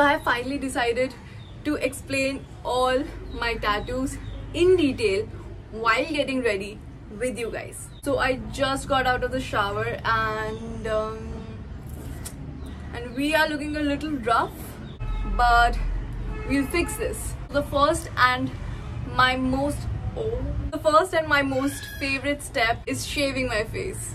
So I have finally decided to explain all my tattoos in detail while getting ready with you guys. So I just got out of the shower and we are looking a little rough, but we'll fix this. The first and my most favorite step is shaving my face.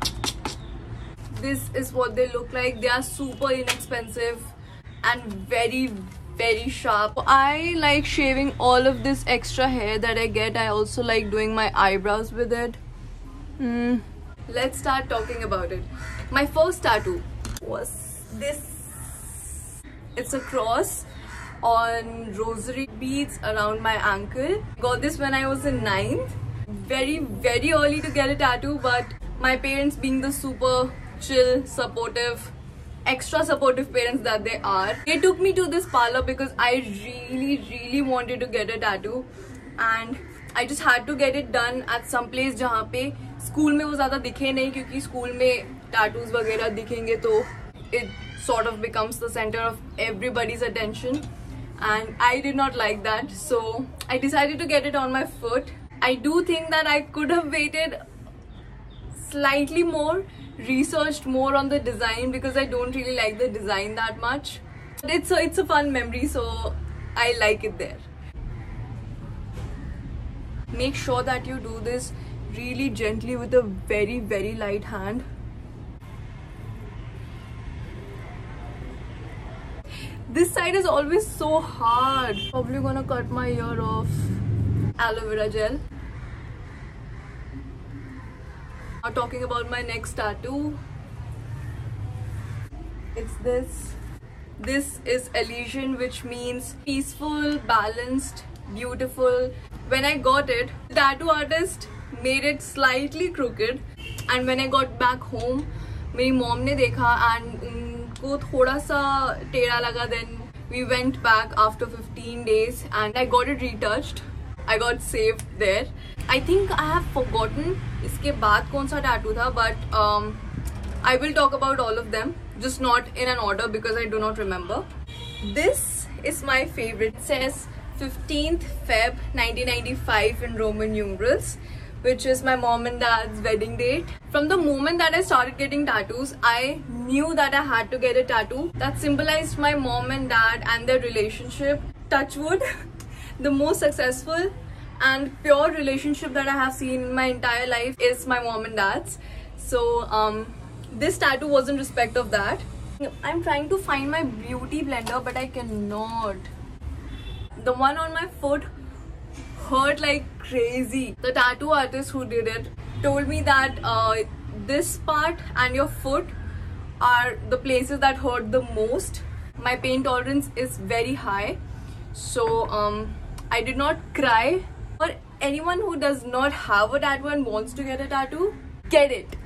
This is what they look like. They are super inexpensive and very sharp. I like shaving all of this extra hair that I get. I also like doing my eyebrows with it. Let's start talking about it. My first tattoo was this. It's a cross on rosary beads around my ankle. Got this when I was in 9th. Very early to get a tattoo, but my parents, being the super chill, supportive, extra supportive parents that they are, they took me to this parlor because I really wanted to get a tattoo, and I just had to get it done at some place जहाँ पे school में वो ज़्यादा दिखे नहीं, क्योंकि school में tattoos वगैरह दिखेंगे तो it sort of becomes the center of everybody's attention, and I did not like that. So I decided to get it on my foot. I do think that I could have waited slightly more, researched more on the design, because I don't really like the design that much. But it's a fun memory, so I like it there. Make sure that you do this really gently with a very light hand. This side is always so hard. Probably gonna cut my ear off. Aloe vera gel. Now talking about my next tattoo. It's this. This is Elysian, which means peaceful, balanced, beautiful. When I got it, the tattoo artist made it slightly crooked, and when I got back home, मेरी mom ने देखा and उनको थोड़ा सा टेढ़ा लगा. Then we went back after 15 days and I got it retouched. I got saved there. I think I have forgotten इसके बाद कौन सा tattoo था, but I will talk about all of them, just not in an order because I do not remember. This is my favorite. It says 15th Feb 1995 in Roman numerals, which is my mom and dad's wedding date. From the moment that I started getting tattoos, I knew that I had to get a tattoo that symbolized my mom and dad and their relationship. Touch wood, the most successful and pure relationship that I have seen in my entire life is my mom and dad's. So this tattoo was in respect of that. I'm trying to find my beauty blender, but I cannot. The one on my foot hurt like crazy. The tattoo artist who did it told me that this part and your foot are the places that hurt the most. My pain tolerance is very high, so I did not cry. For anyone who does not have a tattoo and wants to get a tattoo, get it.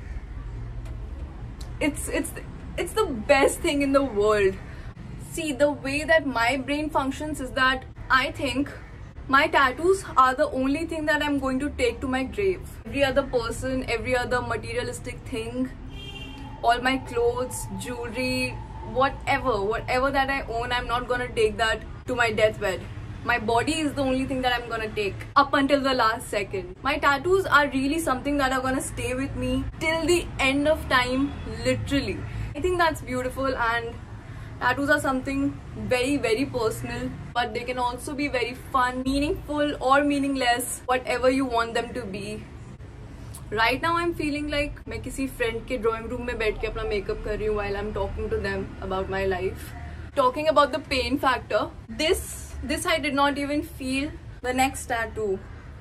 It's the best thing in the world. See, the way that my brain functions is that I think my tattoos are the only thing that I'm going to take to my grave. Every other person, every other materialistic thing, all my clothes, jewelry, whatever that I own, I'm not gonna take that to my deathbed. My body is the only thing that I'm gonna take up until the last second. My tattoos are really something that are gonna stay with me till the end of time, literally. I think that's beautiful, and tattoos are something very personal, but they can also be very fun, meaningful or meaningless, whatever you want them to be. Right now I'm feeling like मैं किसी friend के drawing room में बैठ के अपना makeup कर रही हूँ while I'm talking to them about my life. Talking about the pain factor, this I did not even feel. The next tattoo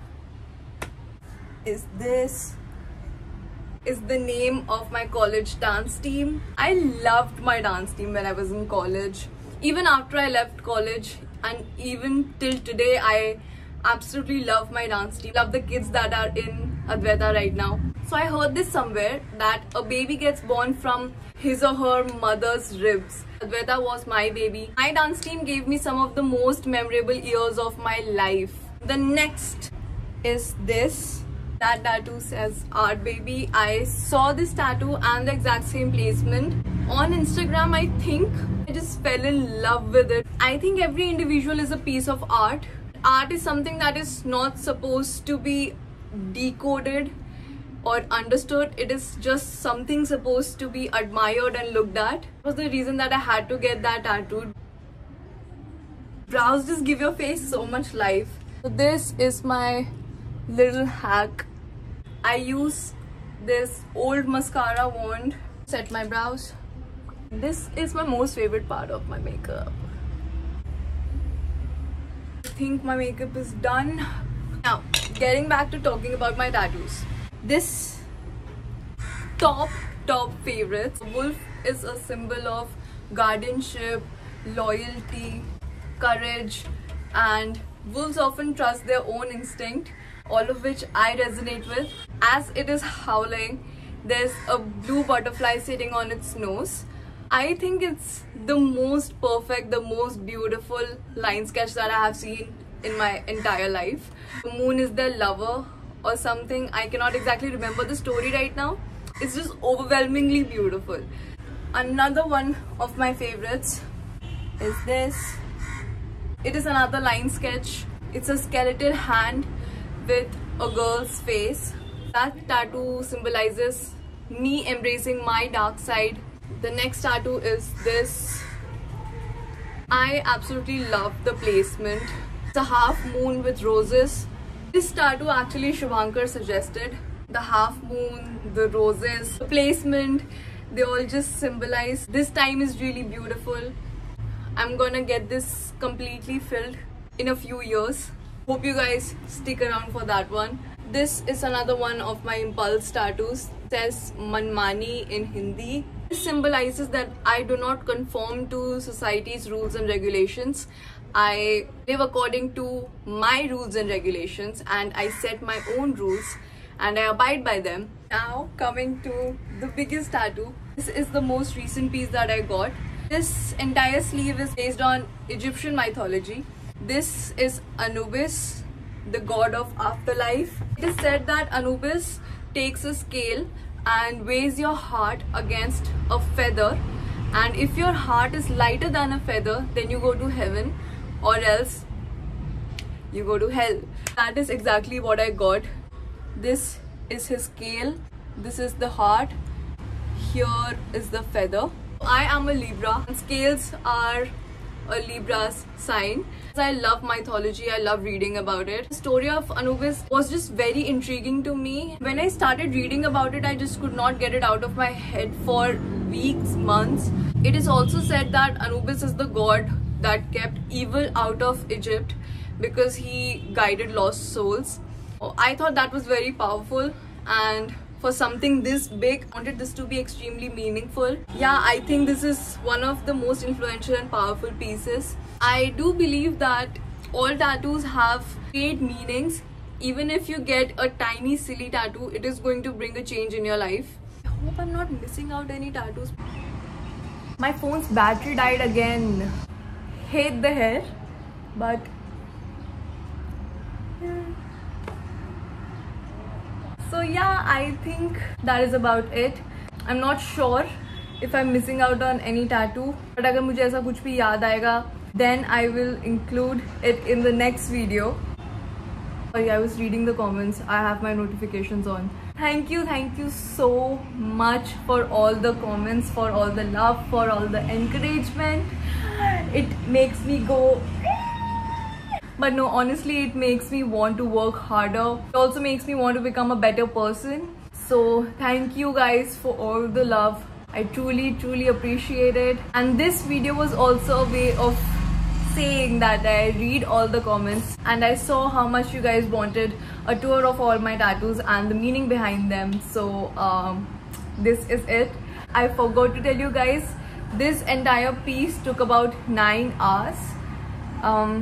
is this. Is the name of my college dance team. I loved my dance team when I was in college. Even after I left college and even till today, I absolutely love my dance team. Love the kids that are in Advaita right now. So I heard this somewhere that a baby gets born from his or her mother's ribs. Advaita was my baby. My dance team gave me some of the most memorable years of my life. The next is this. That tattoo says Art Baby. I saw this tattoo and the exact same placement on Instagram. I think I just fell in love with it. I think every individual is a piece of art. Art is something that is not supposed to be decoded or understood. It is just something supposed to be admired and looked at. That was the reason that I had to get that tattooed. Brows just give your face so much life. So this is my little hack. I use this old mascara wand to set my brows. This is my most favorite part of my makeup. I think my makeup is done. Now, getting back to talking about my tattoos. This top favorites. Wolf is a symbol of guardianship, loyalty, courage, and wolves often trust their own instinct, all of which I resonate with. As it is howling, there's a blue butterfly sitting on its nose. I think it's the most perfect, the most beautiful line sketch that I have seen in my entire life. The moon is their lover or something. I cannot exactly remember the story right now. It's just overwhelmingly beautiful. Another one of my favorites is this. It is another line sketch. It's a skeletal hand with a girl's face. That tattoo symbolizes me embracing my dark side. The next tattoo is this. I absolutely love the placement. It's a half moon with roses. This tattoo actually Shubhankar suggested. The half moon, the roses, the placement, they all just symbolize. This time is really beautiful. I'm gonna get this completely filled in a few years. Hope you guys stick around for that one. This is another one of my impulse tattoos. It says Manmani in Hindi. This symbolizes that I do not conform to society's rules and regulations. I live according to my rules and regulations, and I set my own rules and I abide by them. Now coming to the biggest tattoo. This is the most recent piece that I got. This entire sleeve is based on Egyptian mythology. This is Anubis, the god of afterlife. It is said that Anubis takes a scale and weighs your heart against a feather, and if your heart is lighter than a feather, then you go to heaven, or else you go to hell. That is exactly what I got. This is his scale. This is the heart. Here is the feather. I am a Libra, and scales are a Libra's sign. I love mythology, I love reading about it. The story of Anubis was just very intriguing to me. When I started reading about it, I just could not get it out of my head for weeks, months. It is also said that Anubis is the god that kept evil out of Egypt because he guided lost souls. I thought that was very powerful, and for something this big, I wanted this to be extremely meaningful. Yeah, I think this is one of the most influential and powerful pieces. I do believe that all tattoos have great meanings. Even if you get a tiny silly tattoo, it is going to bring a change in your life. I hope I'm not missing out any tattoos. My phone's battery died again. Hate the hair, but so yeah, I think that is about it. I'm not sure if I'm missing out on any tattoo, but अगर मुझे ऐसा कुछ भी याद आएगा, then I will include it in the next video. Sorry, I was reading the comments. I have my notifications on. Thank you so much for all the comments, for all the love, for all the encouragement. It makes me go. But no, honestly, it makes me want to work harder. It also makes me want to become a better person. So thank you guys for all the love. I truly appreciate it. And this video was also a way of saying that I read all the comments and I saw how much you guys wanted a tour of all my tattoos and the meaning behind them. So this is it. I forgot to tell you guys, this entire piece took about 9 hours.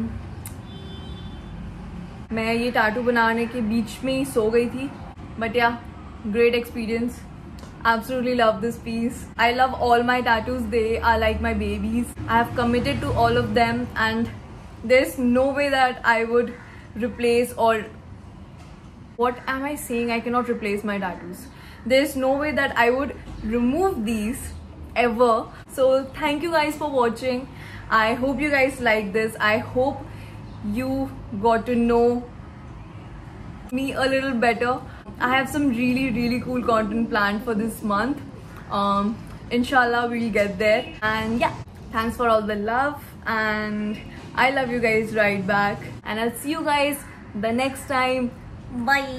मैं ये tattoo बनाने के बीच में ही सो गई थी, but yeah, great experience. Absolutely love this piece. I love all my tattoos. They are like my babies. I have committed to all of them, and there's no way that I would replace or What am I saying? I cannot replace my tattoos. There's no way that I would remove these ever. So thank you guys for watching. I hope you guys like this. I hope you got to know me a little better. I have some really cool content planned for this month. Inshallah we'll get there. And yeah, thanks for all the love, and I love you guys right back, and I'll see you guys the next time. Bye.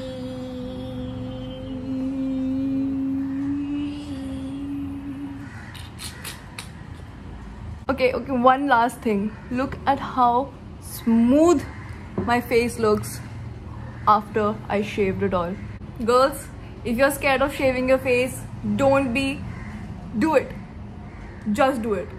Okay, one last thing. Look at how smooth my face looks after I shaved it all. Girls, if you're scared of shaving your face, don't be. Do it. Just do it.